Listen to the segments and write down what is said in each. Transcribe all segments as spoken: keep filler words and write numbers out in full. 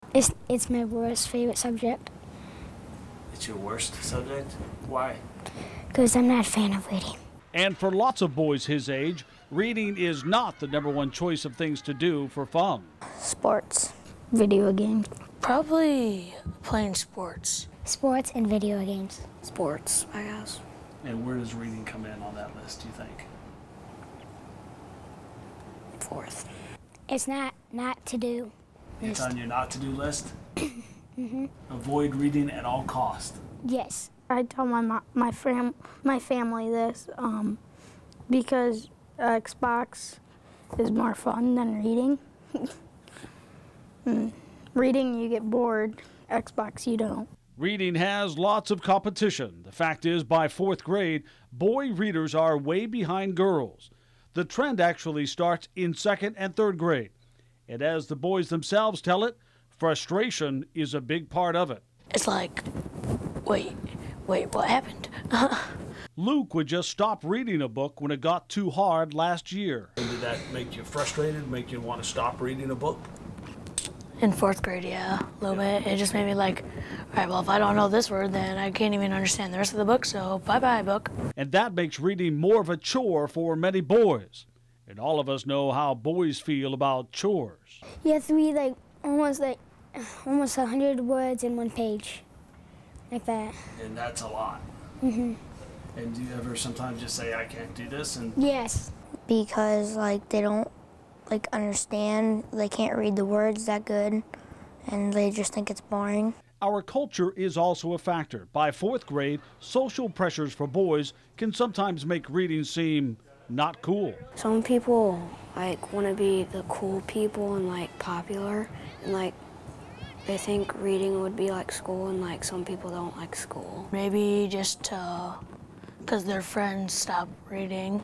It's, it's my worst favorite subject. It's your worst subject? Why? Because I'm not a fan of reading. And for lots of boys his age, reading is not the number one choice of things to do for fun. Sports. Video games. Probably playing sports. Sports and video games. Sports, I guess. And where does reading come in on that list, do you think? Fourth. It's not not to do. It's on your not to do list? Mm-hmm. Avoid reading at all costs. Yes. I tell my mo my fam my family this um, because Xbox is more fun than reading. mm. Reading you get bored. Xbox you don't. Reading has lots of competition. The fact is, by fourth grade, boy readers are way behind girls. The trend actually starts in second and third grade. And as the boys themselves tell it, frustration is a big part of it. It's like, wait, wait, what happened? Luke would just stop reading a book when it got too hard last year. Did that make you frustrated, make you want to stop reading a book? In fourth grade, yeah, a little bit. It just made me like, all right, well, if I don't know this word, then I can't even understand the rest of the book, so bye-bye, book. And that makes reading more of a chore for many boys. And all of us know how boys feel about chores. You have to read like almost like almost a hundred words in one page, like that. And that's a lot. Mm-hmm. And do you ever sometimes just say, I can't do this? And Yes. Because like they don't like understand, they can't read the words that good, and they just think it's boring. Our culture is also a factor. By fourth grade, social pressures for boys can sometimes make reading seem not cool. Some people like want to be the cool people and like popular, and like they think reading would be like school, and like some people don't like school. Maybe just uh, because their friends stop reading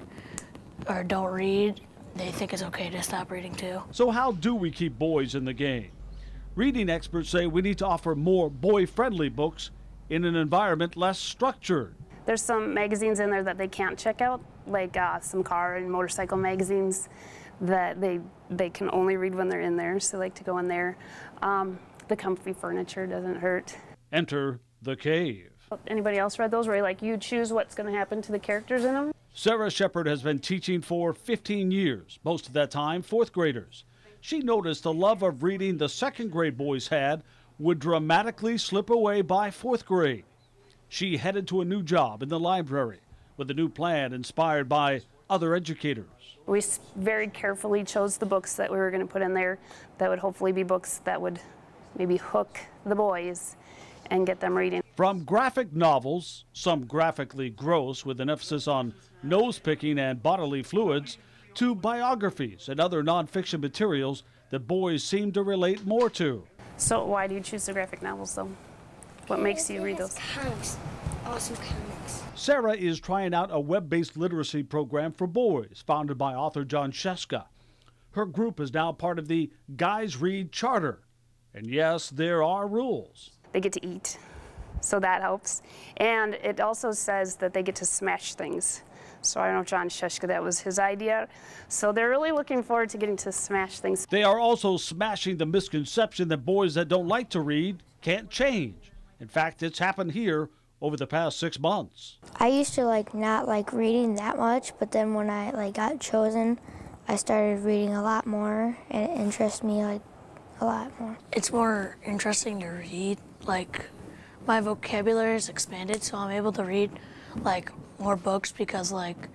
or don't read, they think it's okay to stop reading too. So how do we keep boys in the game? Reading experts say we need to offer more boy-friendly books in an environment less structured. There's some magazines in there that they can't check out, like uh, some car and motorcycle magazines that they they can only read when they're in there, so they like to go in there. Um, the comfy furniture doesn't hurt. Enter The Cave. Anybody else read those where like you choose what's going to happen to the characters in them? Sarah Shepard has been teaching for fifteen years, most of that time fourth graders. She noticed the love of reading the second grade boys had would dramatically slip away by fourth grade. She headed to a new job in the library with a new plan inspired by other educators. We very carefully chose the books that we were going to put in there that would hopefully be books that would maybe hook the boys and get them reading. From graphic novels, some graphically gross with an emphasis on nose-picking and bodily fluids, to biographies and other nonfiction materials that boys seem to relate more to. So why do you choose the graphic novels though? What makes you read those? Comics. Awesome comics. Sarah is trying out a web-based literacy program for boys founded by author John Sheska. Her group is now part of the Guys Read Charter. And yes, there are rules. They get to eat, so that helps. And it also says that they get to smash things. So I don't know if John Sheska, that was his idea. So they're really looking forward to getting to smash things. They are also smashing the misconception that boys that don't like to read can't change. In fact, it's happened here over the past six months. I used to like not like reading that much, but then when I like got chosen, I started reading a lot more, and it interests me like a lot more. It's more interesting to read. Like, my vocabulary is expanded, so I'm able to read like more books because like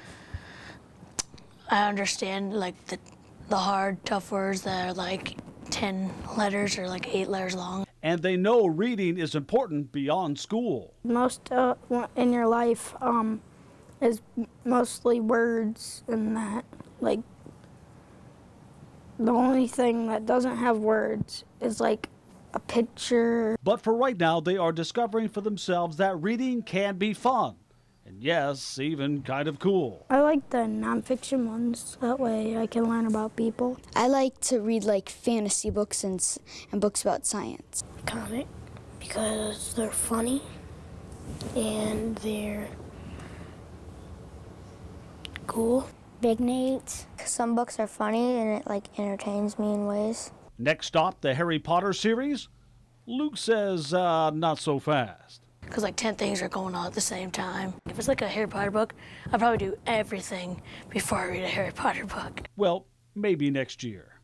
I understand like the the hard, tough words that are like ten letters or like eight letters long. And they know reading is important beyond school. Most uh, in your life um, is mostly words, and that like the only thing that doesn't have words is like a picture. But for right now, they are discovering for themselves that reading can be fun. And yes, even kind of cool. I like the nonfiction ones. That way I can learn about people. I like to read like fantasy books and, and books about science. Comic, because they're funny and they're cool. Big Nate. Some books are funny and it like entertains me in ways. Next stop, the Harry Potter series? Luke says uh, not so fast. Because like ten things are going on at the same time. If it's like a Harry Potter book, I'll probably do everything before I read a Harry Potter book. Well, maybe next year.